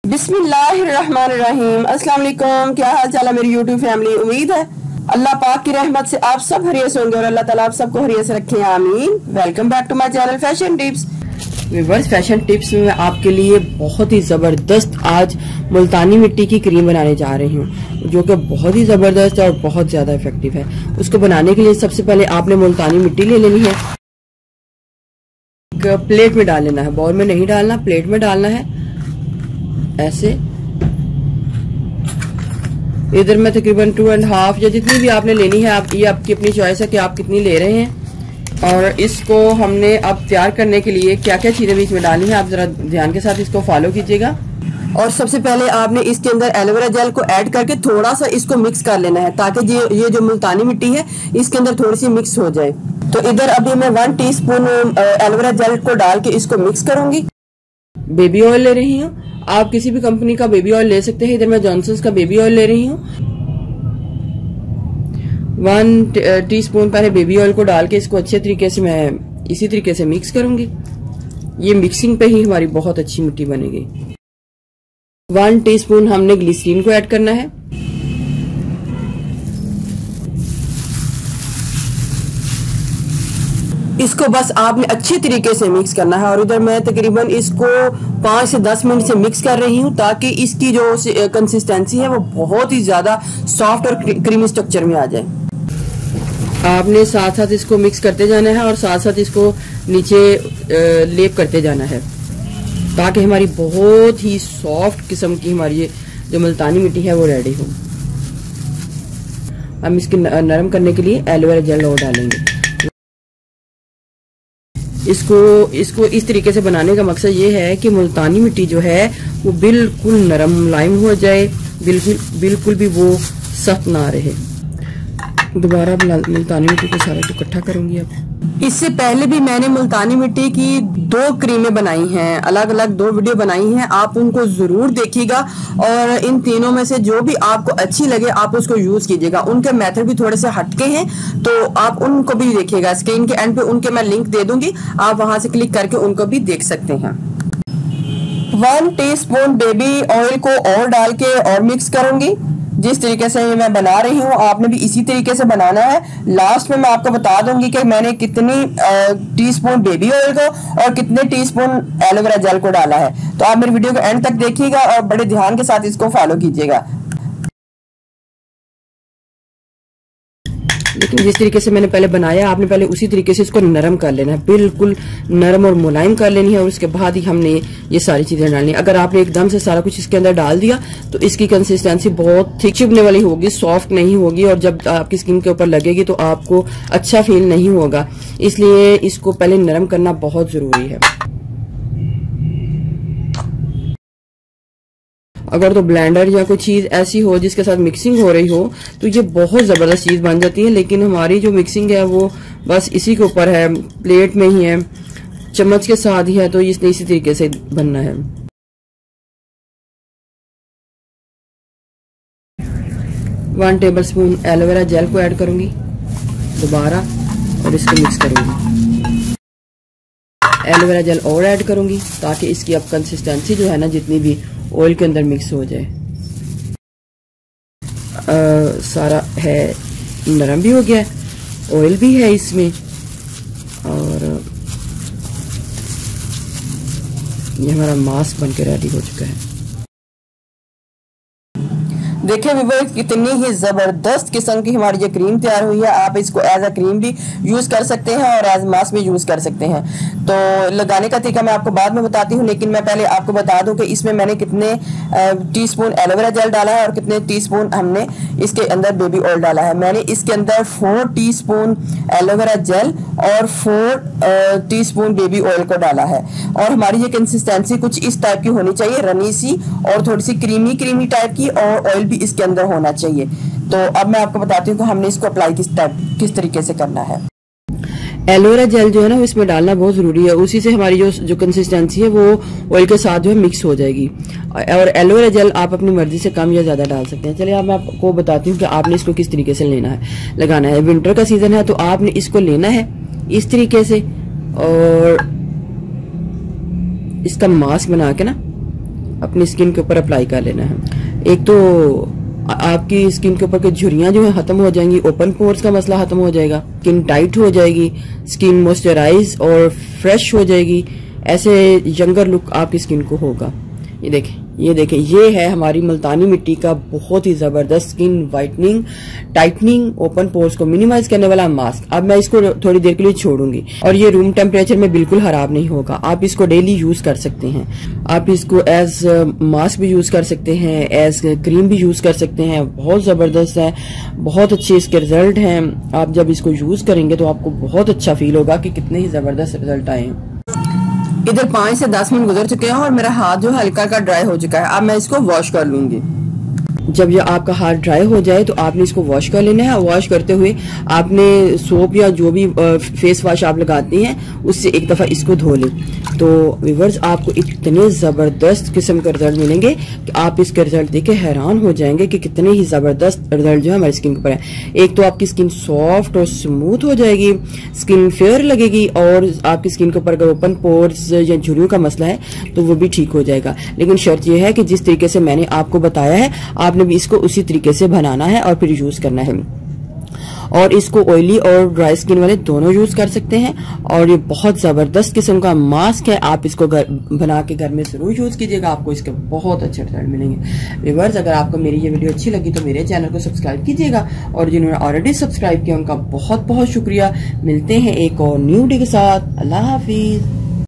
बिस्मिल्लाहिर्रहमानिर्रहीम। अस्सलाम वालेकुम। क्या हाल चाल है मेरी यूट्यूब फैमिली। उम्मीद है अल्लाह पाक की रहमत से आप सब हरियत से होंगे और अल्लाह ताला आप सबको हरियत से रखे, आमीन। Welcome back to my channel fashion tips. Viewers, fashion tips में मैं आपके लिए बहुत ही जबरदस्त आज मुल्तानी मिट्टी की क्रीम बनाने जा रही हूँ, जो कि बहुत ही जबरदस्त और बहुत ज्यादा इफेक्टिव है। उसको बनाने के लिए सबसे पहले आपने मुल्तानी मिट्टी ले लेनी है, प्लेट में डाल लेना है, बाउल में नहीं डालना, प्लेट में डालना है। ऐसे इधर में तकरीबन 2.5 या जितनी भी आपने लेनी है, आप ये आपकी अपनी चॉइस है कि आप कितनी ले रहे हैं। और इसको हमने अब तैयार करने के लिए क्या क्या चीजें बीच में डालनी है, आप जरा ध्यान के साथ इसको फॉलो कीजिएगा। और सबसे पहले आपने इसके अंदर एलोवेरा जेल को ऐड करके थोड़ा सा इसको मिक्स कर लेना है, ताकि ये जो मुल्तानी मिट्टी है इसके अंदर थोड़ी सी मिक्स हो जाए। तो इधर अभी मैं 1 टीस्पून एलोवेरा जेल को डाल के इसको मिक्स करूंगी। बेबी ऑयल ले रही हूँ, आप किसी भी कंपनी का बेबी ऑयल ले सकते हैं। इधर मैं जॉनसन्स का बेबी ऑयल ले रही हूँ। 1 टीस्पून पहले बेबी ऑयल को डाल के इसको अच्छे तरीके से मैं इसी तरीके से मिक्स करूंगी। ये मिक्सिंग पे ही हमारी बहुत अच्छी मिट्टी बनेगी। 1 टीस्पून हमने ग्लिसरीन को ऐड करना है। इसको बस आपने अच्छे तरीके से मिक्स करना है। और इधर मैं तकरीबन इसको 5 से 10 मिनट से मिक्स कर रही हूँ, ताकि इसकी जो कंसिस्टेंसी है वो बहुत ही ज्यादा सॉफ्ट और क्रीमी स्ट्रक्चर में आ जाए। आपने साथ साथ इसको मिक्स करते जाना है और साथ साथ इसको नीचे लेप करते जाना है, ताकि हमारी बहुत ही सॉफ्ट किस्म की हमारी जो मुल्तानी मिट्टी है वो रेडी हो। हम इसके नरम करने के लिए एलोवेरा जेल और डालेंगे। इसको इस तरीके से बनाने का मकसद ये है कि मुल्तानी मिट्टी जो है वो बिल्कुल नरम मुलायम हो जाए, बिल्कुल भी वो सख्त ना रहे। दोबारा मुल्तानी मिट्टी को सारा इकट्ठा करूंगी। अब इससे पहले भी मैंने मुल्तानी मिट्टी की 2 क्रीमें बनाई हैं, अलग अलग 2 वीडियो बनाई हैं, आप उनको जरूर देखिएगा। और इन तीनों में से जो भी आपको अच्छी लगे आप उसको यूज कीजिएगा। उनके मेथड भी थोड़े से हटके हैं, तो आप उनको भी देखिएगा। स्क्रीन के एंड पे उनके मैं लिंक दे दूंगी, आप वहां से क्लिक करके उनको भी देख सकते हैं। 1 टीस्पून बेबी ऑयल को और डाल के और मिक्स करूंगी। जिस तरीके से मैं बना रही हूँ आपने भी इसी तरीके से बनाना है। लास्ट में मैं आपको बता दूंगी कि मैंने कितनी टीस्पून बेबी ऑयल को और कितने टीस्पून एलोवेरा जेल को डाला है। तो आप मेरी वीडियो को एंड तक देखिएगा और बड़े ध्यान के साथ इसको फॉलो कीजिएगा। लेकिन जिस तरीके से मैंने पहले बनाया, आपने पहले उसी तरीके से इसको नरम कर लेना है, बिल्कुल नरम और मुलायम कर लेनी है। और उसके बाद ही हमने ये सारी चीजें डालनी है। अगर आपने एकदम से सारा कुछ इसके अंदर डाल दिया तो इसकी कंसिस्टेंसी बहुत थिक चिपने वाली होगी, सॉफ्ट नहीं होगी, और जब आपकी स्किन के ऊपर लगेगी तो आपको अच्छा फील नहीं होगा। इसलिए इसको पहले नरम करना बहुत जरूरी है। अगर तो ब्लेंडर या कोई चीज ऐसी हो जिसके साथ मिक्सिंग हो रही हो तो ये बहुत जबरदस्त चीज बन जाती है। लेकिन हमारी जो मिक्सिंग है वो बस इसी के ऊपर है, प्लेट में ही है, चम्मच के साथ ही है, तो इसने इसी तरीके से बनना है। 1 टेबलस्पून एलोवेरा जेल को ऐड करूंगी दोबारा और इसको मिक्स करूंगी। एलोवेरा जेल और ऐड करूंगी ताकि इसकी अब कंसिस्टेंसी जो है ना जितनी भी ऑयल के अंदर मिक्स हो जाए। सारा है नरम भी हो गया है, ऑयल भी है इसमें, और ये हमारा मास्क बनके रेडी हो चुका है। देखिए व्यूअर्स, कितनी ही जबरदस्त किस्म की हमारी ये क्रीम तैयार हुई है। आप इसको एज अ क्रीम भी यूज कर सकते हैं और एज मास्क भी यूज कर सकते हैं। तो लगाने का तरीका मैं आपको बाद में बताती हूँ, लेकिन मैं पहले आपको बता दूं कि इसमें मैंने कितने टीस्पून एलोवेरा जेल डाला है और कितने टीस्पून हमने इसके अंदर बेबी ऑयल डाला है। मैंने इसके अंदर 4 टीस्पून एलोवेरा जेल और 4 टीस्पून बेबी ऑयल को डाला है। और हमारी ये कंसिस्टेंसी कुछ इस टाइप की होनी चाहिए, रनी सी और थोड़ी सी क्रीमी टाइप की, और ऑयल भी इसके अंदर होना चाहिए। तो अब मैं आपको बताती हूँ कि हमने इसको अप्लाई किस तरीके से करना है। एलोवेरा जेल जो है ना वो इसमें डालना बहुत जरूरी है, उसी से हमारी जो कंसिस्टेंसी है वो ऑयल के साथ जो है मिक्स हो जाएगी। और एलोवेरा जेल आप अपनी मर्जी से कम या ज्यादा डाल सकते हैं। चलिए अब मैं आपको बताती हूँ कि आपने इसको किस तरीके से लेना है, लगाना है। विंटर का सीजन है तो आपने इसको लेना है इस तरीके से और इसका मास्क बना के ना अपनी स्किन के ऊपर अप्लाई कर लेना है। एक तो आपकी स्किन के ऊपर की झुर्रियां जो है खत्म हो जाएंगी, ओपन पोर्स का मसला खत्म हो जाएगा, स्किन टाइट हो जाएगी, स्किन मॉइस्चराइज और फ्रेश हो जाएगी, ऐसे यंगर लुक आपकी स्किन को होगा। ये देखें ये है हमारी मुल्तानी मिट्टी का बहुत ही जबरदस्त skin whitening, tightening, open pores को मिनिमाइज करने वाला मास्क। अब मैं इसको थोड़ी देर के लिए छोड़ूंगी और ये रूम टेम्परेचर में बिल्कुल खराब नहीं होगा। आप इसको डेली यूज कर सकते हैं। आप इसको एज मास्क भी यूज कर सकते हैं, एज क्रीम भी यूज कर सकते हैं। बहुत जबरदस्त है, बहुत अच्छे इसके रिजल्ट हैं। आप जब इसको यूज करेंगे तो आपको बहुत अच्छा फील होगा कि कितने ही जबरदस्त रिजल्ट आए हैं। इधर 5 से 10 मिनट गुजर चुके हैं और मेरा हाथ जो हल्का हल्का ड्राई हो चुका है। अब मैं इसको वॉश कर लूंगी। जब ये आपका हाथ ड्राई हो जाए तो आपने इसको वॉश कर लेना है। वॉश करते हुए आपने सोप या जो भी फेस वॉश आप लगाते हैं उससे एक दफा इसको धो लें। तो व्यूअर्स आपको इतने जबरदस्त किस्म के रिजल्ट मिलेंगे कि आप इसके रिजल्ट देख के हैरान हो जाएंगे कि कितने ही जबरदस्त रिजल्ट जो है हमारी स्किन के ऊपर है। एक तो आपकी स्किन सॉफ्ट और स्मूथ हो जाएगी, स्किन फेयर लगेगी और आपकी स्किन के ऊपर अगर ओपन पोर्स या झुर्रियों का मसला है तो वो भी ठीक हो जाएगा। लेकिन शर्त यह है कि जिस तरीके से मैंने आपको बताया है आपने भी इसको उसी तरीके से बनाना है और फिर यूज करना है। और इसको ऑयली और ड्राई स्किन वाले दोनों यूज कर सकते हैं और ये बहुत जबरदस्त किस्म का मास्क है। आप इसको बना के घर में जरूर यूज कीजिएगा, आपको इसके बहुत अच्छे रिजल्ट मिलेंगे। व्यूअर्स अगर आपको मेरी ये वीडियो अच्छी लगी तो मेरे चैनल को सब्सक्राइब कीजिएगा और जिन्होंने ऑलरेडी सब्सक्राइब किया उनका बहुत बहुत शुक्रिया। मिलते हैं एक और न्यू वीडियो के साथ। अल्लाह हाफिज।